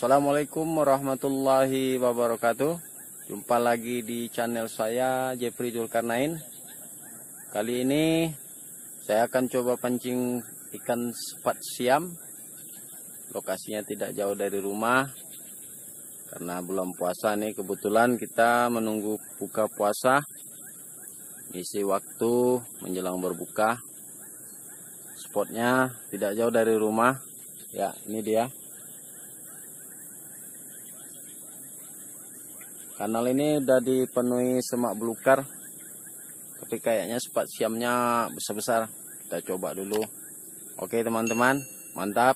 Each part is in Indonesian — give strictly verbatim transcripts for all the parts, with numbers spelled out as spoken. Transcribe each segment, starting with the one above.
Assalamualaikum warahmatullahi wabarakatuh. Jumpa lagi di channel saya, Jeffrey Zulkarnain. Kali ini saya akan coba pancing ikan sepat siam. Lokasinya tidak jauh dari rumah. Karena bulan puasa nih, kebetulan kita menunggu buka puasa. Isi waktu menjelang berbuka. Spotnya tidak jauh dari rumah. Ya, ini dia. Kanal ini udah dipenuhi semak belukar, tapi kayaknya sepat siamnya besar-besar. Kita coba dulu. Oke teman-teman, mantap.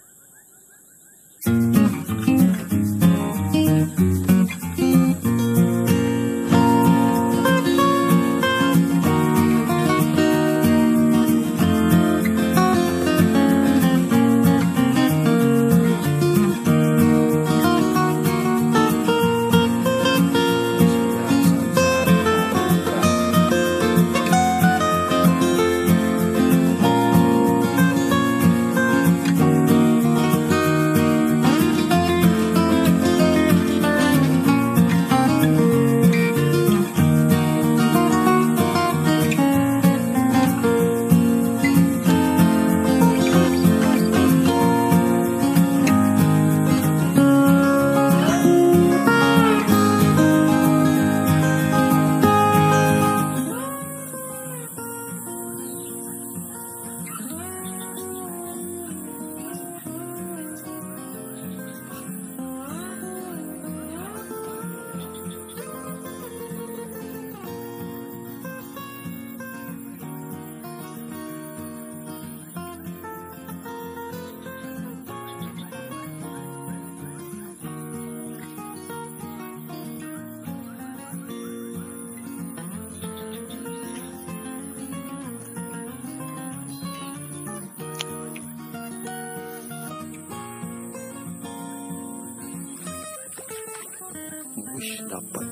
Wush, dapat.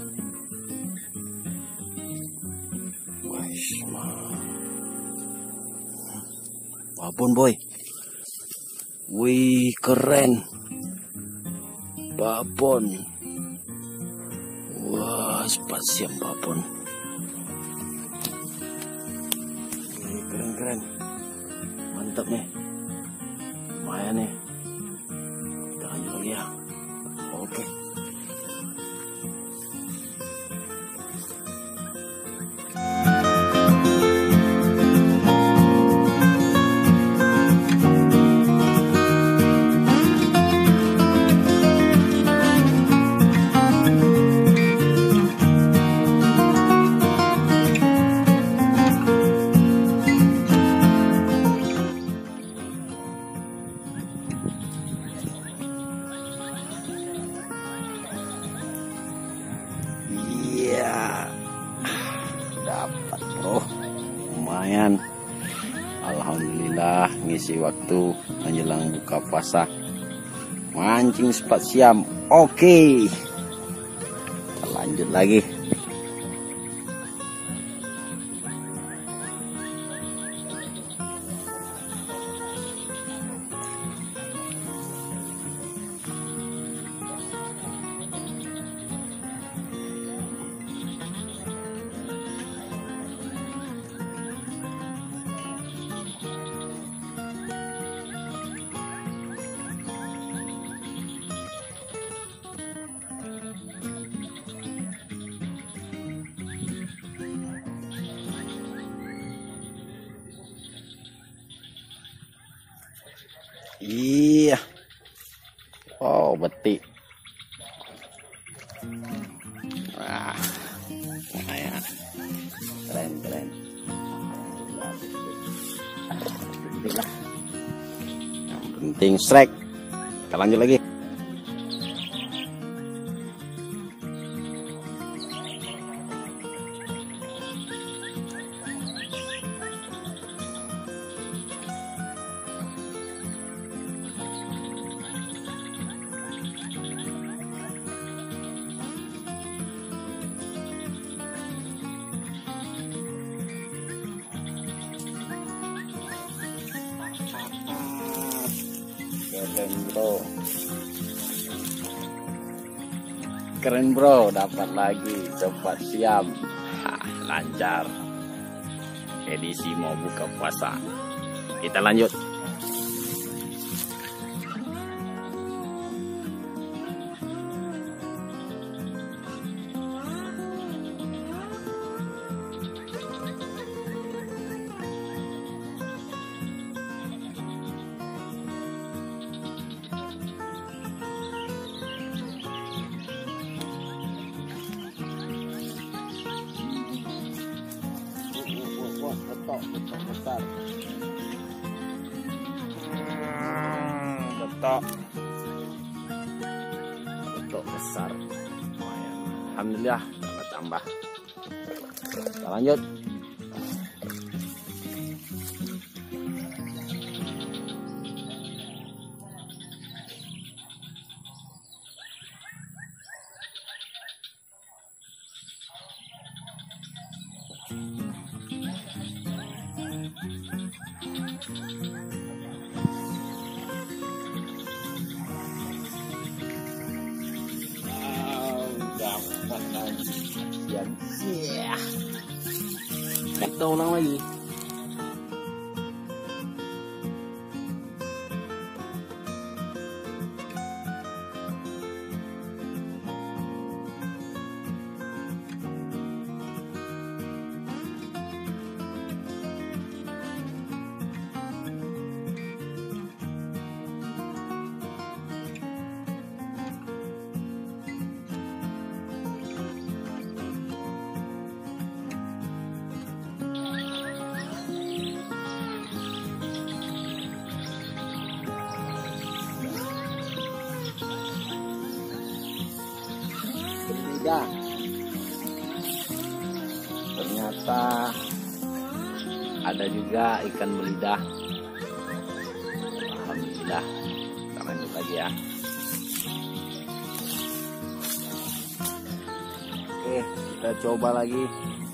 Wush, babon boy. Wih, keren. Babon. Wah, sepat siam babon. Wih, keren-keren. Mantap nih. Lumayan nih. Kita lanjut lagi ya. Oke. Iya, dapat bro, lumayan. Alhamdulillah, ngisi waktu menjelang buka puasa, mancing sepat siam. Oke, kita lanjut lagi. Iya, oh betik. Wah, lumayan, keren keren. Alhamdulillah. Yang penting strike. Kita lanjut lagi. Keren bro. keren bro, dapat lagi cepat siam. Hah, lancar. Edisi mau buka puasa. Kita lanjut. Betok, betok besar. Hmm, betok. Betok besar. Lumayan. Alhamdulillah dapat tambah. Kita lanjut. Yeah. Kita ulang lagi. Berlidah. Ternyata ada juga ikan berlidah. Alhamdulillah. Kita lanjut lagi ya. Oke, kita coba lagi.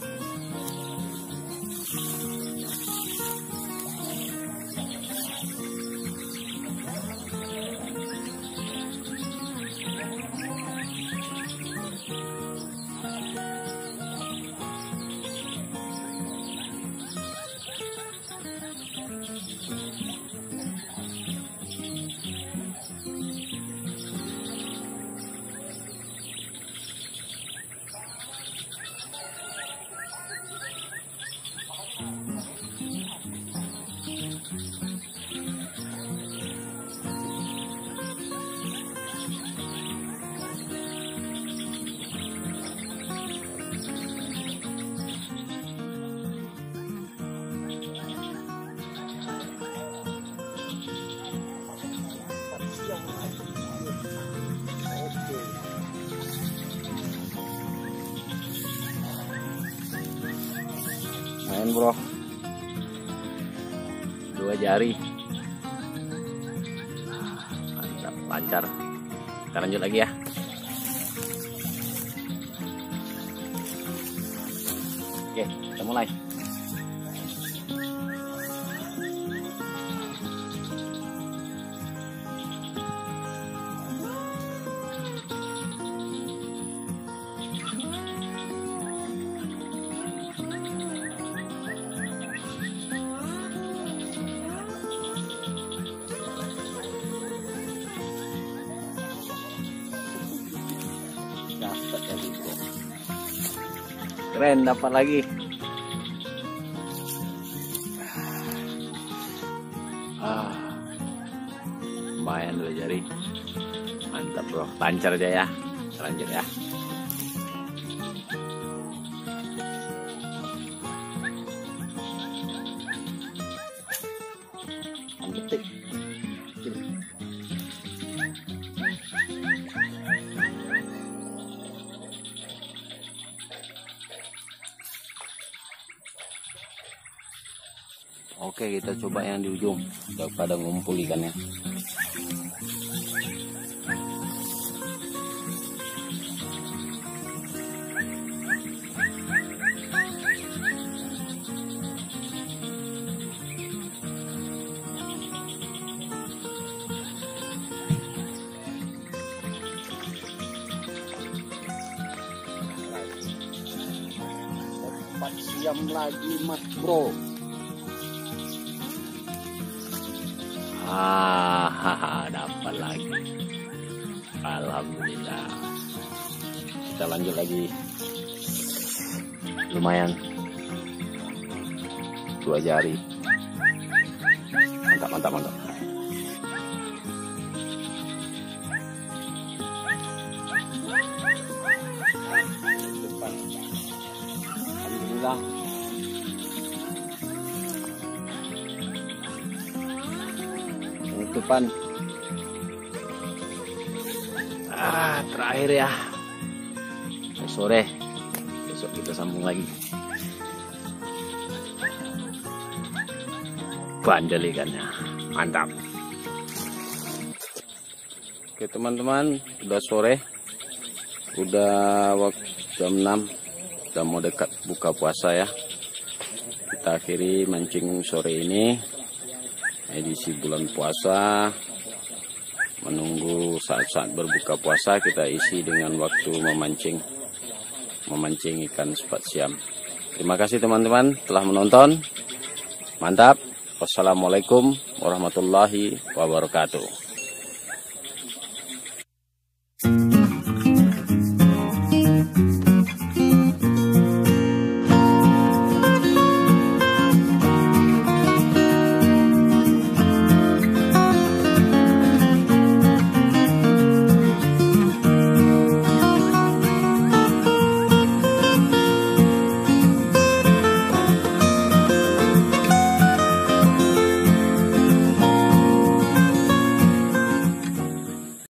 Main bro, dua jari, mantap, lancar. Kita lanjut lagi ya. Oke, kita mulai. Dapat lagi bro. Keren, dapat lagi. Ah, lumayan dua jari. Mantap bro, lancar aja ya. Lanjut ya. Petik. Oke, kita coba yang di ujung daripada ngumpul ikannya. Sepat siam lagi mas bro. Ah, dapat lagi. Alhamdulillah. Kita lanjut lagi. Lumayan. Dua jari. Mantap, mantap, mantap. Alhamdulillah. Penutupan. Ah, terakhir ya. Sore. Besok kita sambung lagi. Bandel ikannya. Mantap. Oke teman-teman, udah sore. Udah waktu jam enam. Udah mau dekat buka puasa ya. Kita akhiri mancing sore ini. Edisi bulan puasa. Menunggu saat-saat berbuka puasa, kita isi dengan waktu memancing memancing ikan sepat siam. Terima kasih teman-teman telah menonton. Mantap. Wassalamualaikum warahmatullahi wabarakatuh.